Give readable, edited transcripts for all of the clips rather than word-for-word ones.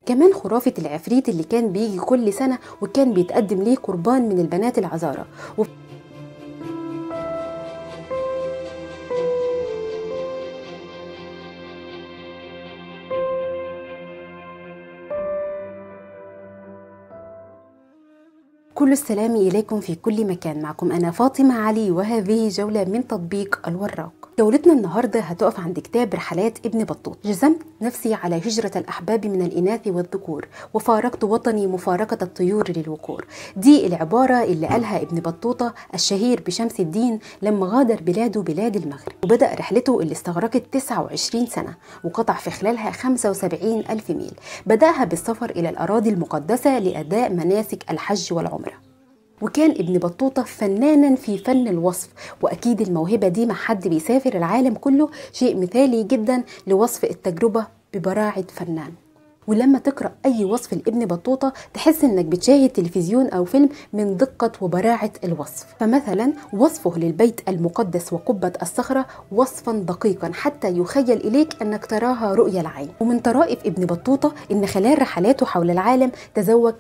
كمان خرافة العفريت اللي كان بيجي كل سنة وكان بيتقدم ليه قربان من البنات العذارى. كل السلام إليكم في كل مكان. معكم أنا فاطمة علي، وهذه جولة من تطبيق الوراق. جولتنا النهاردة هتقف عند كتاب رحلات ابن بطوطة. جزمت نفسي على هجرة الأحباب من الإناث والذكور، وفارقت وطني مفارقة الطيور للوقور. دي العبارة اللي قالها ابن بطوطة الشهير بشمس الدين لما غادر بلاده بلاد المغرب، وبدأ رحلته اللي استغرقت 29 سنة وقطع في خلالها 75 ألف ميل. بدأها بالسفر إلى الأراضي المقدسة لأداء مناسك الحج والعمرة. وكان ابن بطوطة فنانا في فن الوصف، وأكيد الموهبة دي مع حد بيسافر العالم كله شيء مثالي جدا لوصف التجربة ببراعة فنان. ولما تقرأ أي وصف لابن بطوطة تحس إنك بتشاهد تلفزيون أو فيلم من دقة وبراعة الوصف. فمثلا وصفه للبيت المقدس وقبة الصخرة وصفا دقيقا حتى يخيل إليك أنك تراها رؤية العين. ومن طرائف ابن بطوطة إن خلال رحلاته حول العالم تزوج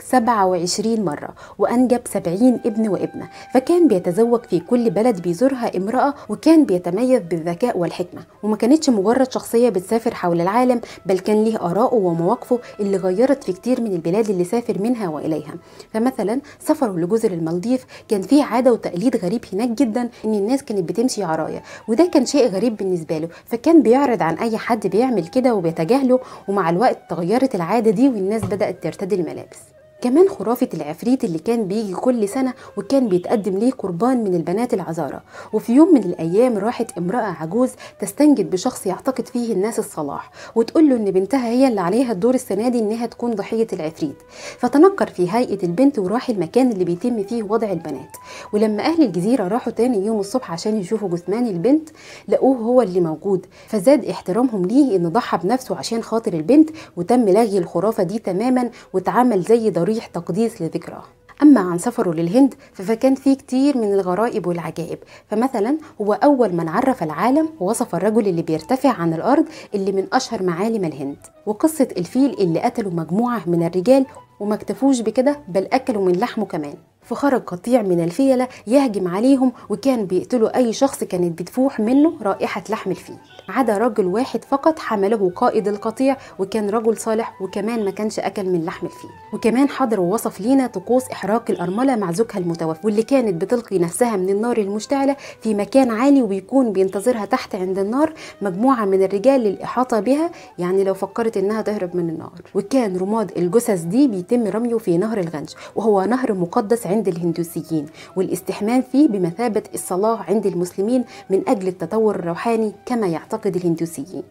27 مرة وأنجب 70 ابن وابنة، فكان بيتزوج في كل بلد بيزورها امرأة، وكان بيتميز بالذكاء والحكمة. وما كانتش مجرد شخصية بتسافر حول العالم، بل كان ليه آراءه ومواقفه اللي غيرت في كتير من البلاد اللي سافر منها وإليها. فمثلا سفره لجزر المالديف كان فيه عادة وتقليد غريب هناك جدا، ان الناس كانت بتمشي عرايا، وده كان شيء غريب بالنسبة له، فكان بيعرض عن اي حد بيعمل كده وبيتجاهله. ومع الوقت تغيرت العادة دي والناس بدأت ترتدي الملابس. كمان خرافة العفريت اللي كان بيجي كل سنة وكان بيتقدم ليه قربان من البنات العذارى. وفي يوم من الأيام راحت امرأة عجوز تستنجد بشخص يعتقد فيه الناس الصلاح، وتقول له إن بنتها هي اللي عليها الدور السنة دي إنها تكون ضحية العفريت. فتنكر في هيئة البنت وراح المكان اللي بيتم فيه وضع البنات. ولما أهل الجزيرة راحوا تاني يوم الصبح عشان يشوفوا جثمان البنت لقوه هو اللي موجود، فزاد احترامهم ليه إنه ضحى بنفسه عشان خاطر البنت، وتم لغي الخرافة دي تماما واتعمل زي ضريح تقديس لذكراه. أما عن سفره للهند فكان فيه كتير من الغرائب والعجائب. فمثلا هو أول من عرف العالم ووصف الرجل اللي بيرتفع عن الأرض اللي من أشهر معالم الهند، وقصة الفيل اللي قتلوا مجموعة من الرجال وما اكتفوش بكده بل أكلوا من لحمه كمان. فخرج قطيع من الفيلة يهجم عليهم، وكان بيقتلوا أي شخص كانت بتفوح منه رائحة لحم الفيل، عدا رجل واحد فقط حمله قائد القطيع وكان رجل صالح وكمان ما كانش أكل من لحم الفيل. وكمان حضر ووصف لينا طقوس إحراق الأرملة مع زوجها المتوفى، واللي كانت بتلقي نفسها من النار المشتعلة في مكان عالي، وبيكون بينتظرها تحت عند النار مجموعة من الرجال للإحاطة بها، يعني لو فكرت إنها تهرب من النار. وكان رماد الجثث دي بيتم رميه في نهر الغنج، وهو نهر مقدس عند الهندوسيين، والاستحمام فيه بمثابة الصلاة عند المسلمين من أجل التطور الروحاني كما يعتقد الهندوسيين.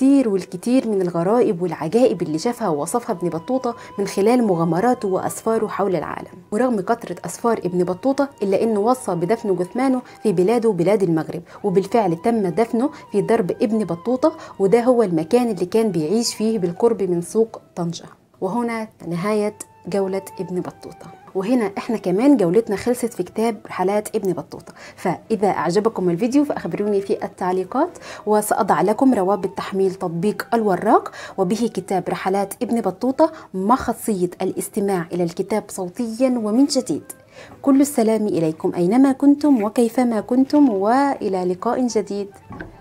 والكثير من الغرائب والعجائب اللي شافها ووصفها ابن بطوطة من خلال مغامراته وأسفاره حول العالم. ورغم كثرة أسفار ابن بطوطة إلا أنه وصى بدفن جثمانه في بلاده بلاد المغرب، وبالفعل تم دفنه في درب ابن بطوطة، وده هو المكان اللي كان بيعيش فيه بالقرب من سوق طنجة. وهنا نهاية جولة ابن بطوطة. وهنا احنا كمان جولتنا خلصت في كتاب رحلات ابن بطوطة. فإذا أعجبكم الفيديو فأخبروني في التعليقات، وسأضع لكم روابط تحميل تطبيق الوراق وبه كتاب رحلات ابن بطوطة مع خاصية الاستماع إلى الكتاب صوتيا ومن جديد. كل السلام إليكم أينما كنتم وكيفما كنتم، وإلى لقاء جديد.